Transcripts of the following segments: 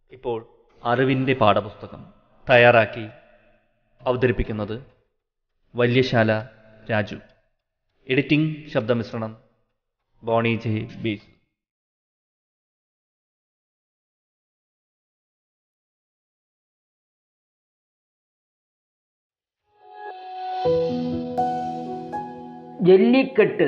ഇപ്പോൾ അറിവിൻ്റെ പാഠപുസ്തകം തയ്യാറാക്കി അവതരിപ്പിക്കുന്നത് വല്യശാല രാജു. എഡിറ്റിംഗ് ശബ്ദമിശ്രണം ബോണി ജെ ബീസ്. ജല്ലിക്കെട്ട്.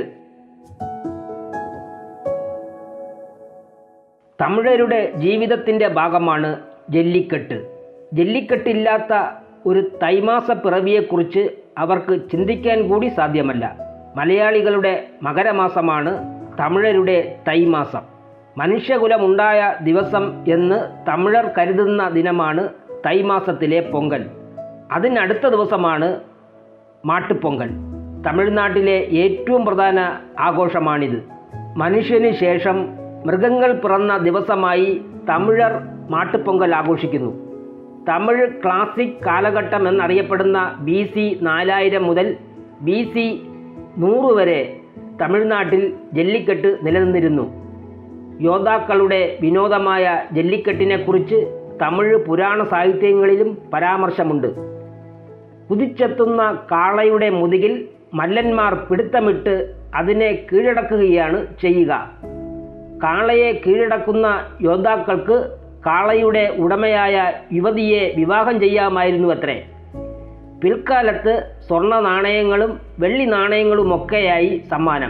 തമിഴരുടെ ജീവിതത്തിൻ്റെ ഭാഗമാണ് ജല്ലിക്കെട്ട്. ജല്ലിക്കെട്ടില്ലാത്ത ഒരു തൈമാസ പിറവിയെക്കുറിച്ച് അവർക്ക് ചിന്തിക്കാൻ കൂടി സാധ്യമല്ല. മലയാളികളുടെ മകരമാസമാണ് തമിഴരുടെ തൈമാസം. മനുഷ്യകുലമുണ്ടായ ദിവസം എന്ന് തമിഴർ കരുതുന്ന ദിനമാണ് തൈമാസത്തിലെ പൊങ്കൽ. അതിനടുത്ത ദിവസമാണ് മാട്ടുപ്പൊങ്കൽ. തമിഴ്നാട്ടിലെ ഏറ്റവും പ്രധാന ആഘോഷമാണിത്. മനുഷ്യന് ശേഷം മൃഗങ്ങൾ പിറന്ന ദിവസമായി തമിഴർ മാട്ടുപ്പൊങ്കൽ ആഘോഷിക്കുന്നു. തമിഴ് ക്ലാസിക് കാലഘട്ടം എന്നറിയപ്പെടുന്ന BC 4000 മുതൽ BC 100 വരെ തമിഴ്നാട്ടിൽ ജല്ലിക്കെട്ട് നിലനിന്നിരുന്നു. യോദ്ധാക്കളുടെ വിനോദമായ ജല്ലിക്കെട്ടിനെക്കുറിച്ച് തമിഴ് പുരാണ സാഹിത്യങ്ങളിലും പരാമർശമുണ്ട്. കുതിച്ചെത്തുന്ന കാളയുടെ മുതുകിൽ മല്ലന്മാർ പിടുത്തമിട്ട് അതിനെ കീഴടക്കുകയാണ് ചെയ്യുക. കാളയെ കീഴടക്കുന്ന യോദ്ധാക്കൾക്ക് കാളയുടെ ഉടമയായ യുവതിയെ വിവാഹം ചെയ്യാമായിരുന്നുവത്രേ. പിൽക്കാലത്ത് സ്വർണ്ണ നാണയങ്ങളും വെള്ളി നാണയങ്ങളുമൊക്കെയായി സമ്മാനം.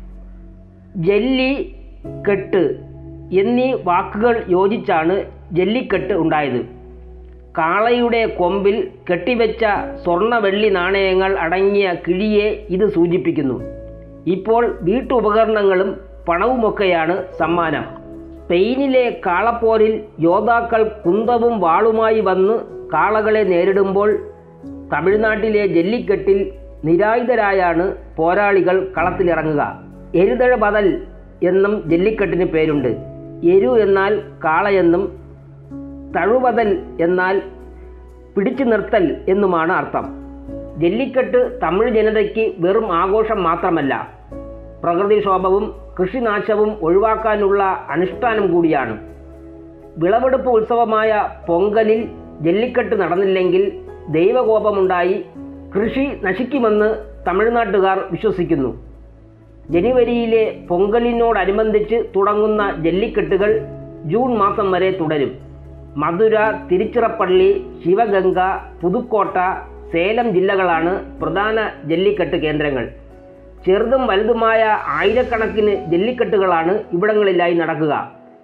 ജല്ലി, കെട്ട് എന്നീ വാക്കുകൾ യോജിച്ചാണ് ജല്ലിക്കെട്ട് ഉണ്ടായത്. കാളയുടെ കൊമ്പിൽ കെട്ടിവെച്ച സ്വർണ്ണ വെള്ളി നാണയങ്ങൾ അടങ്ങിയ കിഴിയെ ഇത് സൂചിപ്പിക്കുന്നു. ഇപ്പോൾ വീട്ടുപകരണങ്ങളും പണവുമൊക്കെയാണ് സമ്മാനം. സ്പെയിനിലെ കാളപ്പോരിൽ യോദ്ധാക്കൾ കുന്തവും വാളുമായി വന്ന് കാളകളെ നേരിടുമ്പോൾ തമിഴ്നാട്ടിലെ ജല്ലിക്കെട്ടിൽ നിരായുധരായാണ് പോരാളികൾ കളത്തിലിറങ്ങുക. എരുതഴ ബദൽ എന്നും ജല്ലിക്കെട്ടിന് പേരുണ്ട്. എരു എന്നാൽ കാളയെന്നും തഴുവതൽ എന്നാൽ പിടിച്ചു നിർത്തൽ എന്നുമാണ് അർത്ഥം. ജല്ലിക്കെട്ട് തമിഴ് ജനതയ്ക്ക് വെറും ആഘോഷം മാത്രമല്ല, പ്രകൃതിക്ഷോഭവും കൃഷിനാശവും ഒഴിവാക്കാനുള്ള അനുഷ്ഠാനം കൂടിയാണ്. വിളവെടുപ്പ് ഉത്സവമായ പൊങ്കലിൽ ജല്ലിക്കെട്ട് നടന്നില്ലെങ്കിൽ ദൈവകോപമുണ്ടായി കൃഷി നശിക്കുമെന്ന് തമിഴ്നാട്ടുകാർ വിശ്വസിക്കുന്നു. ജനുവരിയിലെ പൊങ്കലിനോടനുബന്ധിച്ച് തുടങ്ങുന്ന ജല്ലിക്കെട്ടുകൾ ജൂൺ മാസം വരെ തുടരും. മധുര, തിരുച്ചിറപ്പള്ളി, ശിവഗംഗ, പുതുക്കോട്ട, സേലം ജില്ലകളാണ് പ്രധാന ജല്ലിക്കെട്ട് കേന്ദ്രങ്ങൾ. ചെറുതും വലുതുമായ ആയിരക്കണക്കിന് ജല്ലിക്കെട്ടുകളാണ് ഇവിടങ്ങളിലായി നടക്കുക.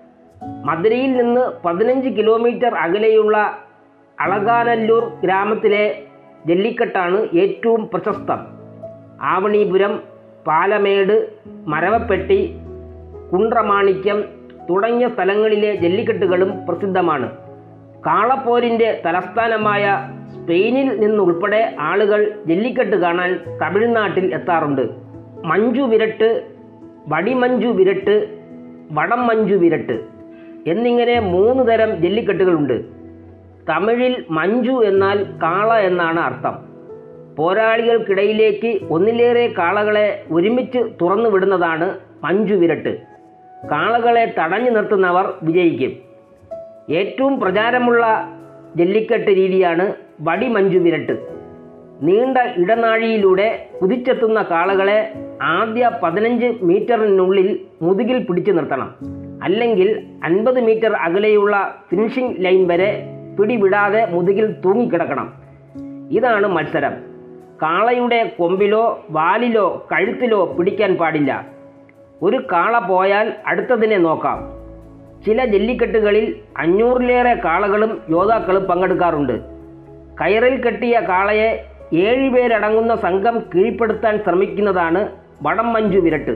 മധുരയിൽ നിന്ന് 15 കിലോമീറ്റർ അകലെയുള്ള അളകാനല്ലൂർ ഗ്രാമത്തിലെ ജല്ലിക്കെട്ടാണ് ഏറ്റവും പ്രശസ്തം. ആവണിപുരം, പാലമേട്, മരവപ്പെട്ടി, കുണ്ട്രമാണിക്യം തുടങ്ങിയ സ്ഥലങ്ങളിലെ ജല്ലിക്കെട്ടുകളും പ്രസിദ്ധമാണ്. കാളപ്പോരിൻ്റെ തലസ്ഥാനമായ സ്പെയിനിൽ നിന്നുൾപ്പെടെ ആളുകൾ ജല്ലിക്കെട്ട് കാണാൻ തമിഴ്നാട്ടിൽ എത്താറുണ്ട്. മഞ്ചു വിരട്ട്, വടിമഞ്ചു വിരട്ട്, വടം മഞ്ചു വിരട്ട് എന്നിങ്ങനെ 3 തരം ജല്ലിക്കെട്ടുകളുണ്ട്. തമിഴിൽ മഞ്ചു എന്നാൽ കാള എന്നാണ് അർത്ഥം. പോരാളികൾക്കിടയിലേക്ക് ഒന്നിലേറെ കാളകളെ ഒരുമിച്ച് തുറന്നു വിടുന്നതാണ് മഞ്ചു വിരട്ട്. കാളകളെ തടഞ്ഞു നിർത്തുന്നവർ വിജയിക്കും. ഏറ്റവും പ്രചാരമുള്ള ജല്ലിക്കെട്ട് രീതിയാണ് വടിമഞ്ചു വിരട്ട്. നീണ്ട ഇടനാഴിയിലൂടെ കുതിച്ചെത്തുന്ന കാളകളെ ആദ്യ 15 മീറ്ററിനുള്ളിൽ മുതുകിൽ പിടിച്ചു നിർത്തണം. അല്ലെങ്കിൽ 50 മീറ്റർ അകലെയുള്ള ഫിനിഷിംഗ് ലൈൻ വരെ പിടിവിടാതെ മുതുകിൽ തൂങ്ങിക്കിടക്കണം. ഇതാണ് മത്സരം. കാളയുടെ കൊമ്പിലോ വാലിലോ കഴുത്തിലോ പിടിക്കാൻ പാടില്ല. ഒരു കാള പോയാൽ അടുത്തതിനെ നോക്കാം. ചില ജല്ലിക്കെട്ടുകളിൽ 500-ലേറെ കാളകളും യോദ്ധാക്കളും പങ്കെടുക്കാറുണ്ട്. കയറിൽ കെട്ടിയ കാളയെ 7 പേരടങ്ങുന്ന സംഘം കീഴ്പ്പെടുത്താൻ ശ്രമിക്കുന്നതാണ് വടം മഞ്ചു വിരട്ട്.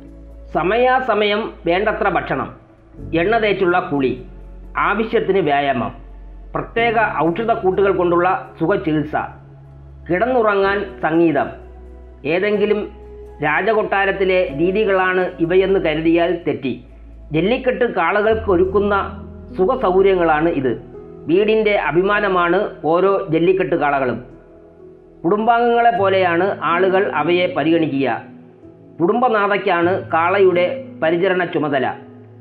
സമയാസമയം വേണ്ടത്ര ഭക്ഷണം, എണ്ണ തേച്ചുള്ള കുളി, ആവശ്യത്തിന് വ്യായാമം, പ്രത്യേക ഔഷധക്കൂട്ടുകൾ കൊണ്ടുള്ള സുഖചികിത്സ, കിടന്നുറങ്ങാൻ സംഗീതം. ഏതെങ്കിലും രാജകൊട്ടാരത്തിലെ രീതികളാണ് ഇവയെന്ന് കരുതിയാൽ തെറ്റി. ജല്ലിക്കെട്ട് കാളകൾക്ക് ഒരുക്കുന്ന സുഖസൗകര്യങ്ങളാണ് ഇത്. വീടിൻ്റെ അഭിമാനമാണ് ഓരോ ജല്ലിക്കെട്ട് കാളകളും. കുടുംബാംഗങ്ങളെ പോലെയാണ് ആളുകൾ അവയെ പരിഗണിക്കുക. കുടുംബനാഥയ്ക്കാണ് കാളയുടെ പരിചരണ ചുമതല.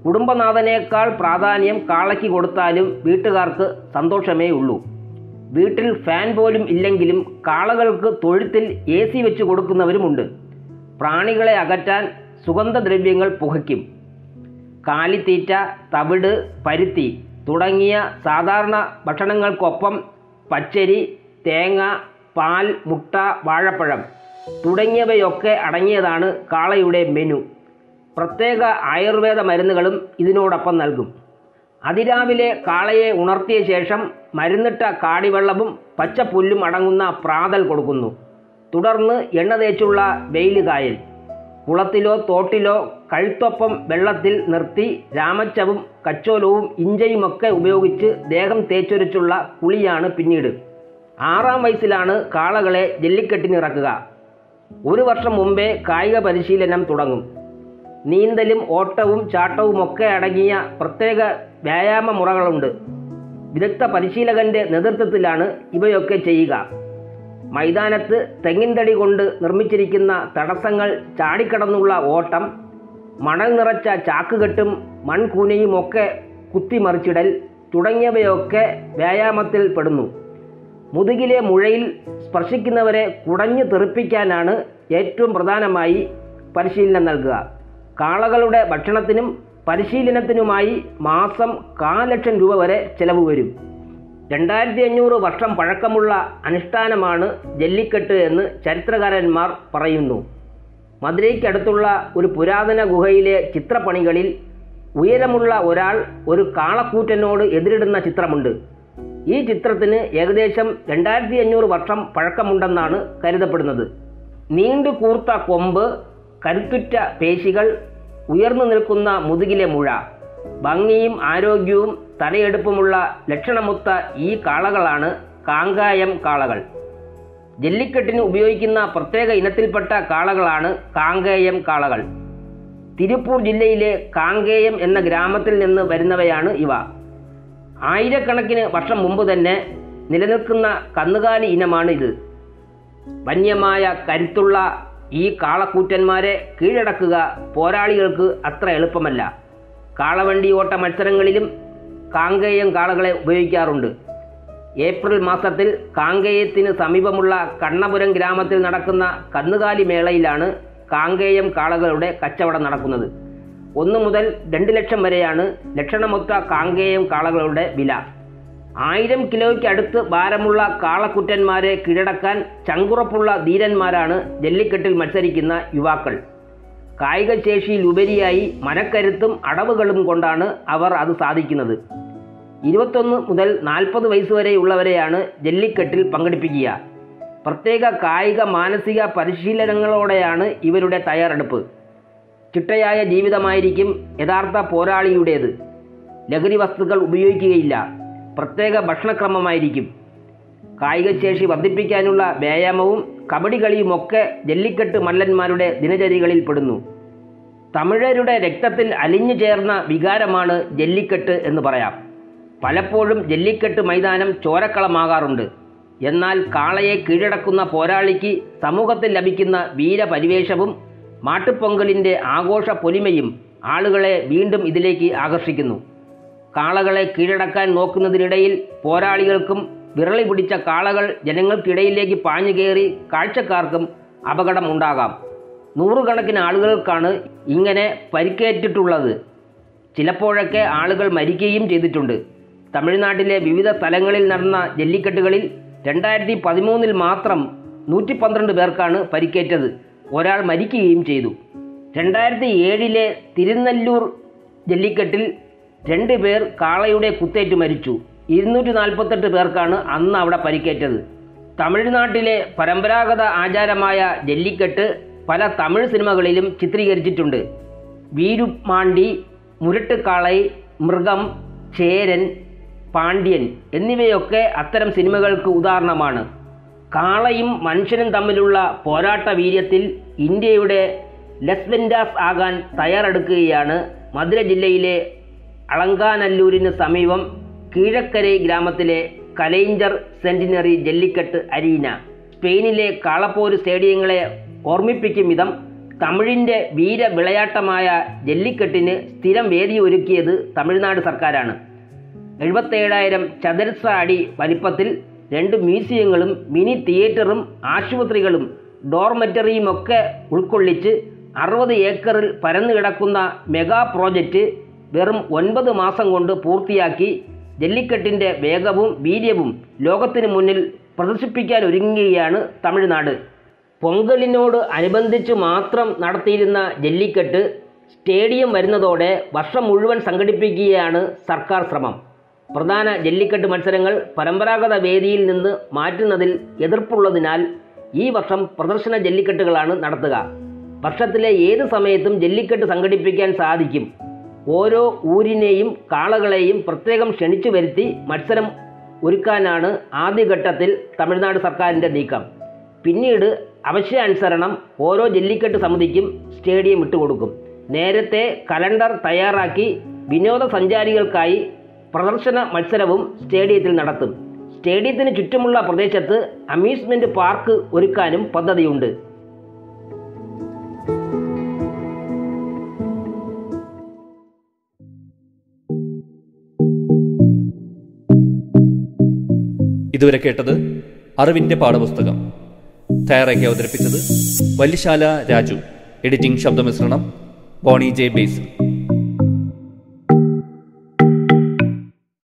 കുടുംബനാഥനേക്കാൾ പ്രാധാന്യം കാളയ്ക്ക് കൊടുത്താലും വീട്ടുകാർക്ക് സന്തോഷമേ ഉള്ളൂ. വീട്ടിൽ ഫാൻ പോലും ഇല്ലെങ്കിലും കാളകൾക്ക് തൊഴുത്തിൽ AC വെച്ച് കൊടുക്കുന്നവരുമുണ്ട്. പ്രാണികളെ അകറ്റാൻ സുഗന്ധദ്രവ്യങ്ങൾ പുകയ്ക്കും. കാലിത്തീറ്റ, തവിട്, പരുത്തി തുടങ്ങിയ സാധാരണ ഭക്ഷണങ്ങൾക്കൊപ്പം പച്ചരി, തേങ്ങ, പാൽ, മുട്ട, വാഴപ്പഴം തുടങ്ങിയവയൊക്കെ അടങ്ങിയതാണ് കാളയുടെ മെനു. പ്രത്യേക ആയുർവേദ മരുന്നുകളും ഇതിനോടൊപ്പം നൽകും. അതിരാവിലെ കാളയെ ഉണർത്തിയ ശേഷം മരുന്നിട്ട കാടിവെള്ളവും പച്ചപ്പുല്ലും അടങ്ങുന്ന പ്രാതൽ കൊടുക്കുന്നു. തുടർന്ന് എണ്ണ തേച്ചുള്ള വെയിൽ കായൽ. കുളത്തിലോ തോട്ടിലോ കഴുത്തൊപ്പം വെള്ളത്തിൽ നിർത്തി രാമച്ചവും കച്ചോലവും ഇഞ്ചയുമൊക്കെ ഉപയോഗിച്ച് ദേഹം തേച്ചൊരിച്ചുള്ള കുളിയാണ് പിന്നീട്. 6-ാം വയസ്സിലാണ് കാളകളെ ജല്ലിക്കെട്ടിനിറക്കുക. 1 വർഷം മുമ്പേ കായിക പരിശീലനം തുടങ്ങും. നീന്തലും ഓട്ടവും ചാട്ടവുമൊക്കെ അടങ്ങിയ പ്രത്യേക വ്യായാമ മുറകളുണ്ട്. വിദഗ്ധ പരിശീലകൻ്റെ നേതൃത്വത്തിലാണ് ഇവയൊക്കെ ചെയ്യുക. മൈതാനത്ത് തെങ്ങിൻ തടി കൊണ്ട് നിർമ്മിച്ചിരിക്കുന്ന തടസ്സങ്ങൾ ചാടിക്കടന്നുള്ള ഓട്ടം, മണൽ നിറച്ച ചാക്കുകെട്ടും മൺകൂനയുമൊക്കെ കുത്തിമറിച്ചിടൽ തുടങ്ങിയവയൊക്കെ വ്യായാമത്തിൽ പെടുന്നു. മുതുകിലെ മുഴയിൽ സ്പർശിക്കുന്നവരെ കുടഞ്ഞു തെറിപ്പിക്കാനാണ് ഏറ്റവും പ്രധാനമായി പരിശീലനം നൽകുക. കാളകളുടെ ഭക്ഷണത്തിനും പരിശീലനത്തിനുമായി മാസം 1,000,000 രൂപ വരെ ചെലവ് വരും. 2500 വർഷം പഴക്കമുള്ള അനുഷ്ഠാനമാണ് ജല്ലിക്കെട്ട് എന്ന് ചരിത്രകാരന്മാർ പറയുന്നു. മധുരയ്ക്കടുത്തുള്ള ഒരു പുരാതന ഗുഹയിലെ ചിത്രപ്പണികളിൽ ഉയരമുള്ള ഒരാൾ ഒരു കാളക്കൂറ്റനോട് എതിരിടുന്ന ചിത്രമുണ്ട്. ഈ ചിത്രത്തിന് ഏകദേശം 2500 വർഷം പഴക്കമുണ്ടെന്നാണ് കരുതപ്പെടുന്നത്. നീണ്ടു കൂർത്ത കൊമ്പ്, കരുത്തുറ്റ പേശികൾ, ഉയർന്നു നിൽക്കുന്ന മുതുകിലെ മുഴ, ഭംഗിയും ആരോഗ്യവും തലയെടുപ്പുമുള്ള ലക്ഷണമൊത്ത ഈ കാളകളാണ് കാങ്കായം കാളകൾ. ജല്ലിക്കെട്ടിന് ഉപയോഗിക്കുന്ന പ്രത്യേക ഇനത്തിൽപ്പെട്ട കാളകളാണ് കാങ്കേയം കാളകൾ. തിരുപ്പൂർ ജില്ലയിലെ കാങ്കേയം എന്ന ഗ്രാമത്തിൽ നിന്ന് വരുന്നവയാണ് ഇവ. ആയിരക്കണക്കിന് വർഷം മുമ്പ് തന്നെ നിലനിൽക്കുന്ന കന്നുകാലി ഇനമാണ് ഇത്. വന്യമായ കരുത്തുള്ള ഈ കാളക്കൂറ്റന്മാരെ കീഴടക്കുക പോരാളികൾക്ക് അത്ര എളുപ്പമല്ല. കാളവണ്ടി ഓട്ട മത്സരങ്ങളിലും കാങ്കേയം കാളകളെ ഉപയോഗിക്കാറുണ്ട്. ഏപ്രിൽ മാസത്തിൽ കാങ്കേയത്തിന് സമീപമുള്ള കണ്ണപുരം ഗ്രാമത്തിൽ നടക്കുന്ന കന്നുകാലി മേളയിലാണ് കാങ്കേയം കാളകളുടെ കച്ചവടം നടക്കുന്നത്. 1 മുതൽ 2 ലക്ഷം വരെയാണ് ലക്ഷണമൊത്ത കാങ്കേയം കാളകളുടെ വില. 1000 കിലോയ്ക്ക് അടുത്ത് ഭാരമുള്ള കാളക്കുറ്റന്മാരെ കീഴടക്കാൻ ചങ്കുറപ്പുള്ള ധീരന്മാരാണ് ജല്ലിക്കെട്ടിൽ മത്സരിക്കുന്ന യുവാക്കൾ. കായിക ശേഷിയിലുപരിയായി മനക്കരുത്തും അടവുകളും കൊണ്ടാണ് അവർ അത് സാധിക്കുന്നത്. 21 മുതൽ 40 വയസ്സ് വരെയുള്ളവരെയാണ് ജല്ലിക്കെട്ടിൽ പങ്കെടുപ്പിക്കുക. പ്രത്യേക കായിക മാനസിക പരിശീലനങ്ങളോടെയാണ് ഇവരുടെ തയ്യാറെടുപ്പ്. ചിട്ടയായ ജീവിതമായിരിക്കും യഥാർത്ഥ പോരാളിയുടേത്. ലഹരി വസ്തുക്കൾ ഉപയോഗിക്കുകയില്ല. പ്രത്യേക ഭക്ഷണക്രമമായിരിക്കും. കായികശേഷി വർദ്ധിപ്പിക്കാനുള്ള വ്യായാമവും കബഡി കളിയുമൊക്കെ ജല്ലിക്കെട്ട് മല്ലന്മാരുടെ ദിനചര്യകളിൽ പെടുന്നു. തമിഴരുടെ രക്തത്തിൽ അലിഞ്ഞു ചേർന്ന വികാരമാണ് ജല്ലിക്കെട്ട് എന്ന് പറയാം. പലപ്പോഴും ജല്ലിക്കെട്ട് മൈതാനം ചോരക്കളമാകാറുണ്ട്. എന്നാൽ കാളയെ കീഴടക്കുന്ന പോരാളിക്ക് സമൂഹത്തിൽ ലഭിക്കുന്ന വീരപരിവേഷവും മാട്ടുപ്പൊങ്കലിൻ്റെ ആഘോഷ പൊലിമയും ആളുകളെ വീണ്ടും ഇതിലേക്ക് ആകർഷിക്കുന്നു. കാളകളെ കീഴടക്കാൻ നോക്കുന്നതിനിടയിൽ പോരാളികൾക്കും വിരളി പിടിച്ച കാളകൾ ജനങ്ങൾക്കിടയിലേക്ക് പാഞ്ഞു കയറി കാഴ്ചക്കാർക്കും അപകടം ഉണ്ടാകാം. 100 കണക്കിന് ആളുകൾക്കാണ് ഇങ്ങനെ പരിക്കേറ്റിട്ടുള്ളത്. ചിലപ്പോഴൊക്കെ ആളുകൾ മരിക്കുകയും ചെയ്തിട്ടുണ്ട്. തമിഴ്നാട്ടിലെ വിവിധ സ്ഥലങ്ങളിൽ നടന്ന ജല്ലിക്കെട്ടുകളിൽ 2013 മാത്രം 112 പേർക്കാണ് പരിക്കേറ്റത്. ഒരാൾ മരിക്കുകയും ചെയ്തു. 2007 തിരുനെല്ലൂർ ജല്ലിക്കെട്ടിൽ 2 പേർ കാളയുടെ കുത്തേറ്റ് മരിച്ചു. 248 പേർക്കാണ് അന്ന് അവിടെ പരിക്കേറ്റത്. തമിഴ്നാട്ടിലെ പരമ്പരാഗത ആചാരമായ ജല്ലിക്കെട്ട് പല തമിഴ് സിനിമകളിലും ചിത്രീകരിച്ചിട്ടുണ്ട്. വീരുമാണ്ടി, മുരട്ടുകാളൈ, മൃഗം, ചേരൻ, പാണ്ഡ്യൻ എന്നിവയൊക്കെ അത്തരം സിനിമകൾക്ക് ഉദാഹരണമാണ്. കാളയും മനുഷ്യനും തമ്മിലുള്ള പോരാട്ട വീര്യത്തിൽ ഇന്ത്യയുടെ ലസ് വെൻഡാസ് ആകാൻ തയ്യാറെടുക്കുകയാണ് മധുര ജില്ലയിലെ അളങ്കാനല്ലൂരിന് സമീപം കീഴക്കരൈ ഗ്രാമത്തിലെ കലൈഞ്ചർ സെന്റിനറി ജല്ലിക്കെട്ട് അരീന. സ്പെയിനിലെ കാളപ്പോര് സ്റ്റേഡിയങ്ങളെ ഓർമ്മിപ്പിക്കും വിധം തമിഴിൻ്റെ വീരവിളയാട്ടമായ ജല്ലിക്കെട്ടിന് സ്ഥിരം വേദി ഒരുക്കിയത് തമിഴ്നാട് സർക്കാരാണ്. 77,000 ചതുരശ്ര അടി വലിപ്പത്തിൽ 2 മ്യൂസിയങ്ങളും മിനി തിയേറ്ററും ആശുപത്രികളും ഡോർമെറ്ററിയുമൊക്കെ ഉൾക്കൊള്ളിച്ച് 60 ഏക്കറിൽ പരന്നു കിടക്കുന്ന മെഗാ പ്രോജക്റ്റ് വെറും 9 മാസം കൊണ്ട് പൂർത്തിയാക്കി ജല്ലിക്കെട്ടിൻ്റെ വേഗവും വീര്യവും ലോകത്തിന് മുന്നിൽ പ്രദർശിപ്പിക്കാൻ ഒരുങ്ങുകയാണ് തമിഴ്നാട്. പൊങ്കലിനോട് അനുബന്ധിച്ച് മാത്രം നടത്തിയിരുന്ന ജല്ലിക്കെട്ട് സ്റ്റേഡിയം വരുന്നതോടെ വർഷം മുഴുവൻ സംഘടിപ്പിക്കുകയാണ് സർക്കാർ ശ്രമം. പ്രധാന ജല്ലിക്കെട്ട് മത്സരങ്ങൾ പരമ്പരാഗത വേദിയിൽ നിന്ന് മാറ്റുന്നതിൽ എതിർപ്പുള്ളതിനാൽ ഈ വർഷം പ്രദർശന ജല്ലിക്കെട്ടുകളാണ് നടത്തുക. വർഷത്തിലെ ഏത് സമയത്തും ജല്ലിക്കെട്ട് സംഘടിപ്പിക്കാൻ സാധിക്കും. ഓരോ ഊരിനെയും കാളകളെയും പ്രത്യേകം ക്ഷണിച്ചു വരുത്തി മത്സരം ഒരുക്കാനാണ് ആദ്യഘട്ടത്തിൽ തമിഴ്നാട് സർക്കാരിൻ്റെ നീക്കം. പിന്നീട് ആവശ്യാനുസരണം ഓരോ ജല്ലിക്കെട്ട് സമിതിക്കും സ്റ്റേഡിയം വിട്ടുകൊടുക്കും. നേരത്തെ കലണ്ടർ തയ്യാറാക്കി വിനോദസഞ്ചാരികൾക്കായി പ്രദർശന മത്സരവും സ്റ്റേഡിയത്തിൽ നടത്തും. സ്റ്റേഡിയത്തിന് ചുറ്റുമുള്ള പ്രദേശത്ത് അമ്യൂസ്മെന്റ് പാർക്ക് ഒരുക്കാനും പദ്ധതിയുണ്ട്. ഇതുവരെ കേട്ടത് അറിവിൻ്റെ പാഠപുസ്തകം. തയ്യാറാക്കി അവതരിപ്പിച്ചത് വല്യശാല രാജു. എഡിറ്റിംഗ് ശബ്ദമിശ്രണം ബോണി ജെ ബേസിൽ.